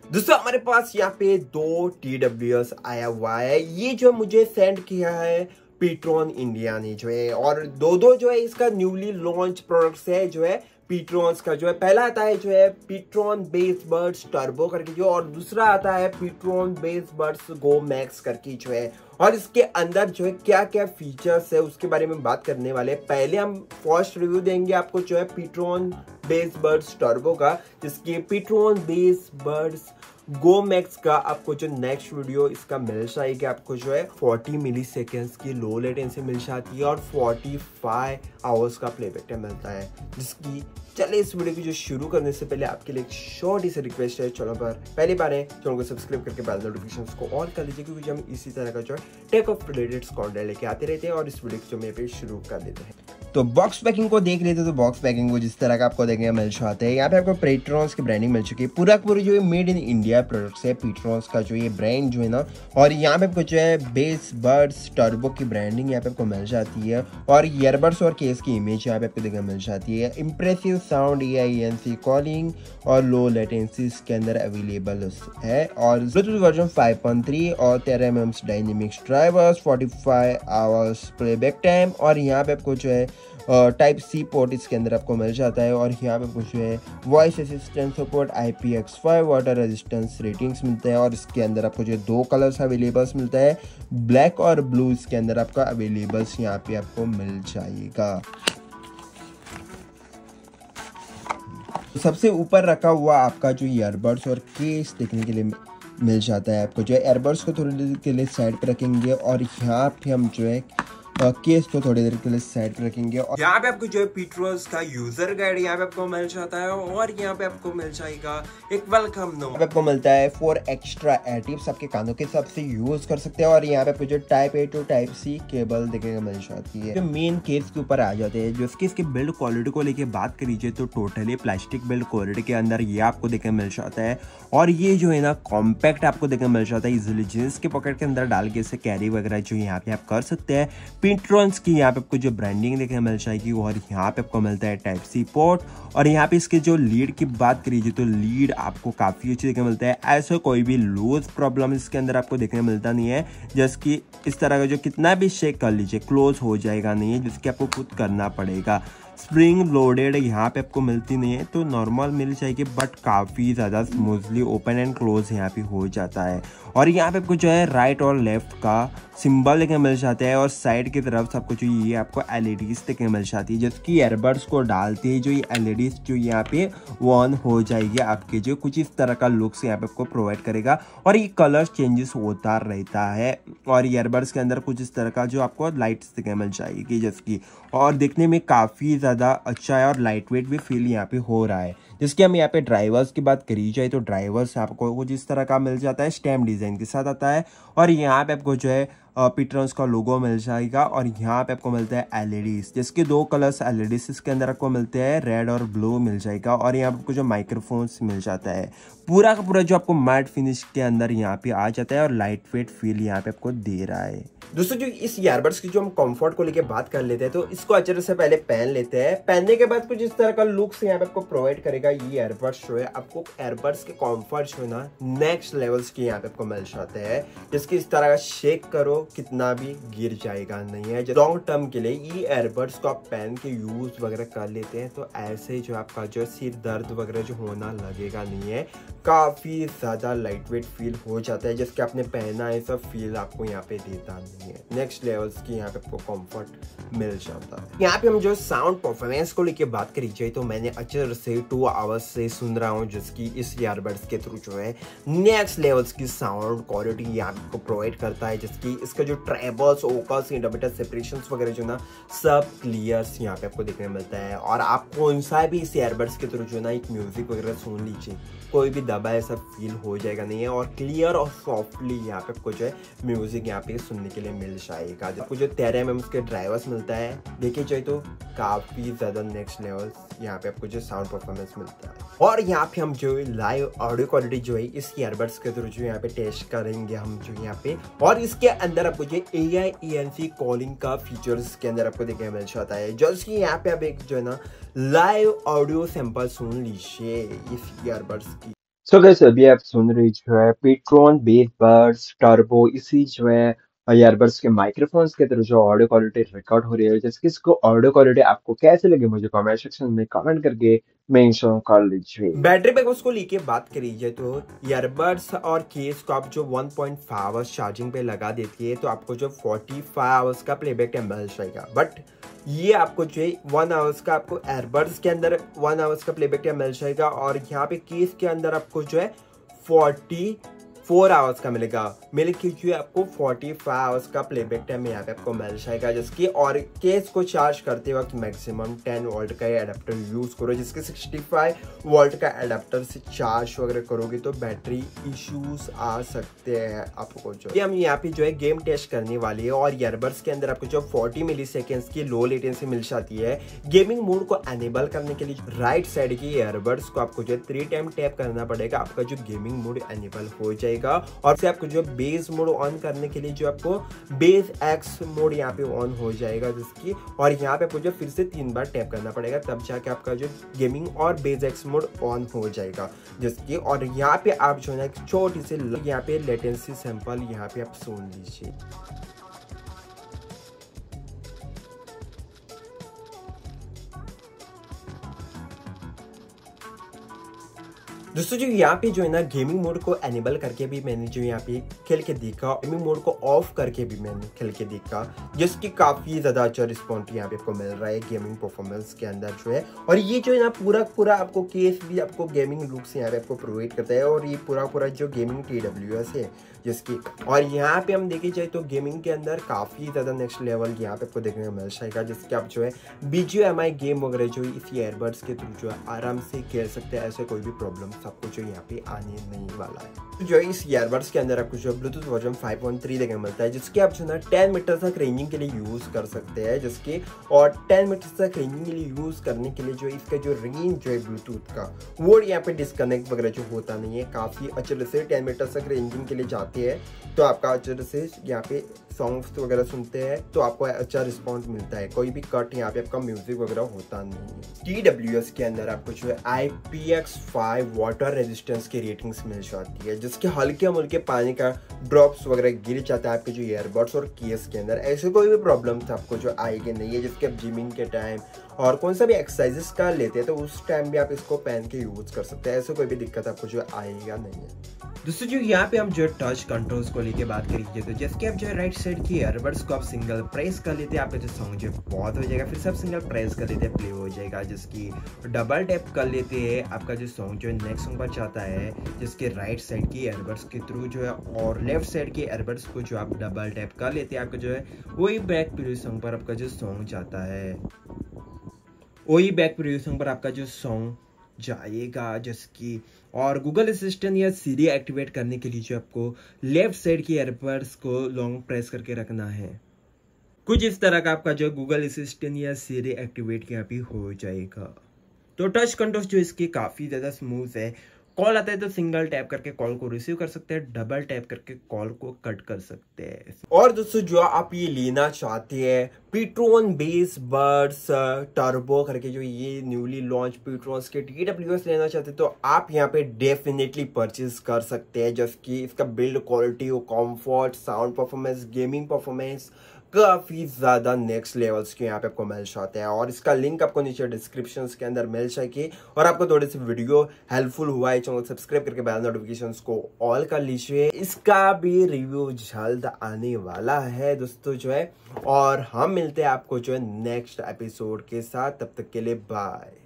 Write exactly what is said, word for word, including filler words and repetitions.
दोस्तों हमारे पास यहाँ पे दो टी डब्ल्यू एस आया हुआ है। ये जो मुझे सेंड किया है पीट्रॉन इंडिया ने जो है, और दो दो जो है इसका न्यूली लॉन्च प्रोडक्ट्स है जो है पीट्रॉन्स का। जो है पहला आता है जो है पीट्रॉन बेस बड्स टर्बो करके जो, और दूसरा आता है pTron bass buds go max करके जो है। और इसके अंदर जो है क्या क्या फीचर्स है उसके बारे में बात करने वाले हैं। पहले हम फर्स्ट रिव्यू देंगे आपको जो है पीट्रॉन बेस बड्स टर्बो का, जिसकी pTron bass buds go max का आपको जो नेक्स्ट वीडियो इसका मिल जाएगी। आपको जो है चालीस मिली सेकेंड्स की लो लेटेंसी मिल जाती है और पैंतालीस आवर्स का प्लेबैक टाइम मिलता है। जिसकी चलिए इस वीडियो की जो शुरू करने से पहले आपके लिए एक छोटी सी रिक्वेस्ट है, चलो पर पहली बार है चैनल को सब्सक्राइब करके बेल नोटिफिकेशंस को ऑन कर लीजिए, क्योंकि हम इसी तरह का जो है टेक ऑफ रिलेटेड कंटेंट लेके आते रहते हैं। और इस वीडियो को जो मैं पे शुरू कर देते हैं। तो बॉक्स पैकिंग को देख लेते तो बॉक्स पैकिंग को जिस तरह का आपको देखने मिल जाता है, यहाँ पे आपको पीट्रॉन्स की ब्रांडिंग मिल चुकी है। पूरा पूरा जो है मेड इन इंडिया प्रोडक्ट्स है पीट्रॉन्स का जो ये ब्रांड जो है ना। और यहाँ पे आपको जो है बेस बड्स टर्बो की ब्रांडिंग यहाँ पे आपको मिल जाती है, और ईयरबड्स और केस की इमेज यहाँ पे आपको देखने मिल जाती है। Impressive sound A I N C calling और लो लेटेंसी इसके अंदर अवेलेबल है। और bluetooth version five point three और तेरह एम एम डायनेमिक्स ड्राइवर्स, पैंतालीस आवर्स प्लेबैक टाइम। और यहाँ पे आपको जो है टाइप सी पोर्ट इसके अंदर आपको मिल जाता है। और यहाँ पे कुछ है voice assistant support, I P X five water resistance ratings मिलते हैं। और इसके अंदर आपको जो दो कलर्स अवेलेबल्स मिलता है, ब्लैक और ब्लू इसके अंदर आपका अवेलेबल्स यहाँ पे आपको मिल जाएगा। सबसे ऊपर रखा हुआ आपका जो ईयरबड्स और केस देखने के लिए मिल जाता है। आपको जो है ईयरबड्स को थोड़ी देर के लिए साइड पर रखेंगे, और यहाँ पे हम जो है केस को थोड़ी देर के लिए साइड पे रखेंगे। और यहाँ पे आपको जो है पीट्रॉन्स का यूजर गाइड यहाँ पे आपको मिल जाता है, और यहाँ पे आपको मिल जाएगा एक वेलकम नोट आपको मिलता है फॉर एक्स्ट्रा एडिटिव्स, आपके कानों के हिसाब से यूज कर सकते हैं। और यहाँ पे आपको जो type A to type C cable देखने को मिल जाती है। जो मेन केस के ऊपर आ जाते हैं, जो इसकी इसकी बिल्ड क्वालिटी को लेके बात करी जाए तो टोटली प्लास्टिक बिल्ड क्वालिटी के अंदर ये आपको देखने मिल जाता है। और ये जो है ना कॉम्पैक्ट आपको देखने मिल जाता है, इजिली जींस के पॉकेट के अंदर डाल के इसे कैरी वगैरह जो यहाँ पे आप कर सकते हैं। पीट्रॉन्स की यहाँ पे आपको जो ब्रांडिंग देखने मिल जाएगी, और यहाँ पे आपको मिलता है टाइप सी पोर्ट। और यहाँ पे इसके जो लीड की बात करिए तो लीड आपको काफी अच्छी देखने मिलता है। ऐसा कोई भी लूज प्रॉब्लम इसके अंदर आपको देखने मिलता नहीं है, जैसे इस तरह का जो कितना भी शेक कर लीजिए क्लोज हो जाएगा नहीं है, जिसकी आपको खुद करना पड़ेगा। स्प्रिंग लोडेड यहाँ पे आपको मिलती नहीं है, तो नॉर्मल मिल जाएगी, बट काफ़ी ज़्यादा स्मूथली ओपन एंड क्लोज यहाँ पे हो जाता है। और यहाँ पे आपको जो है राइट और लेफ्ट का सिंबल देखने मिल जाता है, और साइड की तरफ से आपको जो ये आपको एल ई डीज देखने मिल जाती है, जिसकी ईयरबड्स को डालते ही जो ये एल ई डीज जो यहाँ पे ऑन हो जाएगी आपके, जो कुछ इस तरह का लुक्स यहाँ पे आपको प्रोवाइड करेगा। और ये कलर चेंजेस होता रहता है, और ईयरबड्स के अंदर कुछ इस तरह का जो आपको लाइट्स देखने मिल जाएगी जिसकी, और देखने में काफ़ी ज़्यादा अच्छा है और लाइट वेट भी फील यहाँ पे हो रहा है। जिसके हम यहाँ पे ड्राइवर्स की बात करी जाए तो ड्राइवर्स आपको कुछ इस तरह का मिल जाता है, स्टैम्प डिज़ाइन के साथ आता है। और यहाँ पे आपको जो है पीट्रॉन्स का लोगो मिल जाएगा, और यहाँ पे आपको मिलता है एल ई डीज, जिसके दो कलर्स एल ई डीज इसके अंदर आपको मिलते हैं, रेड और ब्लू मिल जाएगा। और यहाँ पे आपको जो माइक्रोफोन्स मिल जाता है, पूरा का पूरा जो आपको मैट फिनिश के अंदर यहाँ पे आ जाता है, और लाइट वेट फील यहाँ पे आपको दे रहा है। दोस्तों जो इस ईयरबड्स की जो हम कंफर्ट को लेके बात कर लेते हैं, तो इसको अच्छे से पहले पहन लेते हैं। पहनने के बाद कुछ इस तरह का लुक्स यहाँ पे आपको प्रोवाइड करेगा ये ईयरबड्स जो है। आपको ईयरबड्स के कंफर्ट जो है ना नेक्स्ट लेवल्स के यहाँ पे आपको मिल जाते हैं, जिसकी इस तरह का शेक करो कितना भी गिर जाएगा नहीं है। लॉन्ग टर्म के लिए ये ईयरबड्स को आप पहन के यूज वगैरह कर लेते हैं, तो ऐसे जो आपका जो सिर दर्द वगैरह जो होना लगेगा नहीं है, काफी ज्यादा लाइट वेट फील हो जाता है, जिसके आपने पहना है सब फील आपको यहाँ पे देता नहीं है। नेक्स्ट लेवल्स की यहाँ पे आपको कंफर्ट मिल जाता है। यहाँ पे हम जो साउंड परफॉर्मेंस को लेके बात करी जाए तो मैंने अच्छे से टू आवर्स से सुन रहा हूँ, जिसकी इस ईयरबड्स के थ्रू जो है नेक्स्ट लेवल्स की साउंड क्वालिटी यहाँ पे आपको प्रोवाइड करता है, जिसकी इसका जो ट्रेबल्स ओकल्स इंटरमीडिएट सेपरेशंस वगैरह जो ना सब क्लियर्स यहाँ पे आपको देखने मिलता है। और आप कौन सा भी इस ईयरबड्स के थ्रू जो ना एक म्यूजिक वगैरह सुन लीजिए, कोई भी दबा ऐसा फील हो जाएगा नहीं है, और क्लियर और सॉफ्टली यहाँ पे आपको जो है म्यूजिक यहाँ पे सुनने के लिए मिल जाएगा। आपको जो तेरह एम एम के ड्राइवर्स मिलता है, देखिए जाए तो काफी ज्यादा नेक्स्ट लेवल यहाँ पे आपको जो साउंड परफॉर्मेंस मिलता है। और यहाँ पे हम जो लाइव ऑडियो क्वालिटी जो है इस ईयरबड्स के थ्रू जो यहाँ पे टेस्ट करेंगे हम जो यहाँ पे, और इसके अंदर आपको जो A I E N C calling का फीचर्स के अंदर आपको देखने मिल जाता है, जो कि यहाँ पे आप एक जो है ना लाइव ऑडियो सैंपल सुन लीजिए इस ईयरबड्स की। सो गाइस अभी आप सुन रही जो है पेट्रॉन बेस बड्स टर्बो इसी जो है ईयरबड्स के माइक्रोफोन्स के थ्रू जो ऑडियो क्वालिटी रिकॉर्ड हो रही है जैसे कि इसको ऑडियो क्वालिटी आपको कैसे लगे मुझे कमेंट सेक्शन में कमेंट करके मेंशन कर लीजिए। बैटरी बैकअप को लेके बात करिए तो ईयरबड्स और केस को आप जो one point five hours charging पे लगा देती है तो आपको जो फोर्टी फाइव आवर्स का प्लेबैक टाइम मिल जाएगा। बट ये आपको जो है वन आवर्स का आपको एयरबड्स के अंदर वन आवर्स का प्लेबैक टाइम मिल जाएगा और यहाँ पे केस के अंदर आपको जो है फोर्टी फोर आवर्स का मिलेगा। मेरे जो आपको फोर्टी फाइव आवर्स का प्लेबैक टाइम यहाँ पे आपको मिल जाएगा जिसकी और केस को चार्ज करते वक्त मैक्सिमम टेन वोल्ट का एडाप्टर यूज करो जिसके सिक्सटी फाइव वोल्ट का एडाप्टर से चार्ज वगैरह करोगे तो बैटरी इश्यूज आ सकते हैं आपको। जो ये हम यहाँ पे जो है गेम टेस्ट करने वाली है और ईयरबड्स के अंदर आपको जो फोर्टी मिली सेकेंड्स की लो लेटेंसी मिल जाती है। गेमिंग मोड को एनेबल करने के लिए राइट साइड की ईयरबड्स को आपको जो है थ्री टाइम टैप करना पड़ेगा, आपका जो गेमिंग मोड एनेबल हो जाएगा। और से आपको जो बेस मोड ऑन करने के लिए जो आपको बेस एक्स मोड यहाँ पे ऑन हो जाएगा जिसकी और यहाँ पे आपको जो फिर से तीन बार टैप करना पड़ेगा तब जाके आपका जो गेमिंग और बेस एक्स मोड ऑन हो जाएगा जिसकी और यहाँ पे आप जो है एक छोटी सी यहाँ पे लेटेंसी सैंपल यहाँ पे आप सुन लीजिए। दोस्तों जो यहाँ पे जो है ना गेमिंग मोड को एनेबल करके भी मैंने जो यहाँ पे खेल के देखा, गेमिंग मोड को ऑफ करके भी मैंने खेल के देखा जिसकी काफी ज्यादा अच्छा रिस्पॉन्स यहाँ पे आपको मिल रहा है गेमिंग परफॉर्मेंस के अंदर जो है। और ये जो है ना पूरा पूरा आपको केस भी आपको गेमिंग लुक से यहाँ पे आपको प्रोवाइड करता है और ये पूरा पूरा जो गेमिंग टी डब्ल्यू एस है जिसकी और यहाँ पे हम देखे जाए तो गेमिंग के अंदर काफी ज्यादा नेक्स्ट लेवल यहाँ पे आपको देखने को मिल जाएगा जिसके आप जो है बीजीएमआई गेम वगैरह जो इस ईयरबड्स के थ्रू जो है आराम से खेल सकते हैं, ऐसे कोई भी प्रॉब्लम आपको जो यहाँ पे आने नहीं वाला है। तो जो इस ईयरबड्स के अंदर आपको जो bluetooth version five point three देखने मिलता है जिसके आप जो ना टेन मीटर तक रेंजिंग के लिए यूज कर सकते हैं जिसके और टेन मीटर तक रेंजिंग के लिए यूज करने के लिए जो इसका जो रेंज जो है ब्लूटूथ का वो यहाँ पे डिस्कनेक्ट वगैरह जो होता नहीं है, काफी अच्छे से टेन मीटर तक रेंजिंग के लिए जाते हैं तो आपका अच्छे से यहाँ पे सॉन्ग्स वगैरह सुनते हैं तो आपको अच्छा रिस्पॉन्स मिलता है, कोई भी कट यहाँ पे आपका म्यूजिक वगैरह होता नहीं है। टी डब्ल्यू एस के अंदर आपको जो है I P X five water resistance की रेटिंग्स मिल जाती है जिसके हल्के मुल्के पानी का ड्रॉप्स वगैरह गिर जाता है आपके जो ईयरबड्स और केस के अंदर, ऐसे कोई भी प्रॉब्लम आपको जो आएगी नहीं है जिसके आप जिमिंग के टाइम और कौन सा भी एक्सरसाइजेस कर लेते हैं तो उस टाइम भी आप इसको पहन के यूज कर सकते हैं, ऐसे कोई भी दिक्कत आपको जो आएगा नहीं है। दोस्तों जो यहाँ पे हम जो टच कंट्रोल्स को लेके बात करेंगे तो जैसे आप जो राइट साइड की ईयरबड्स को आप सिंगल प्रेस कर लेते हैं आपका जो सॉन्ग जो बहुत हो जाएगा, फिर से आप सिंगल प्रेस कर लेते हैं प्ले हो जाएगा, जिसकी डबल टैप कर लेते हैं आपका जो सॉन्ग जो है नेक्स्ट सॉन्ग पर जाता है जिसके राइट साइड की ईयरबड्स के थ्रू जो है और लेफ्ट साइड की ईयरबड्स को जो आप डबल टैप कर लेते हैं आपका जो है वही बैक प्रीव्यू सॉन्ग पर आपका जो सॉन्ग जाता है, वही बैक प्रीव्यू सॉन्ग पर आपका जो सॉन्ग जाएगा जिसकी और गूगल असिस्टेंट या सीरी एक्टिवेट करने के लिए जो आपको लेफ्ट साइड की ईयरबड्स को लॉन्ग प्रेस करके रखना है। कुछ इस तरह का आपका जो गूगल असिस्टेंट या सीरी एक्टिवेट यहाँ पे हो जाएगा। तो टच कंट्रोल्स जो इसके काफी ज्यादा स्मूथ है, कॉल आता है तो सिंगल टैप करके कॉल को रिसीव कर सकते हैं, डबल टैप करके कॉल को कट कर सकते हैं। और दोस्तों जो आप ये लेना चाहते हैं पेट्रॉन बेस बड्स टर्बो करके जो ये न्यूली लॉन्च पेट्रॉन्स के टी डब्ल्यू एस लेना चाहते हैं तो आप यहाँ पे डेफिनेटली परचेज कर सकते हैं जिसकी इसका बिल्ड क्वालिटी और comfort sound performance gaming performance काफी ज्यादा नेक्स्ट लेवल्स के यहाँ पे आपको मिल जाते हैं और इसका लिंक आपको नीचे डिस्क्रिप्शन के अंदर मिल जाएगी। और आपको थोड़ी सी वीडियो हेल्पफुल हुआ है चैनल सब्सक्राइब करके बेल नोटिफिकेशंस को ऑल कर लीजिए, इसका भी रिव्यू जल्द आने वाला है दोस्तों जो है। और हम मिलते हैं आपको जो है नेक्स्ट एपिसोड के साथ, तब तक के लिए बाय।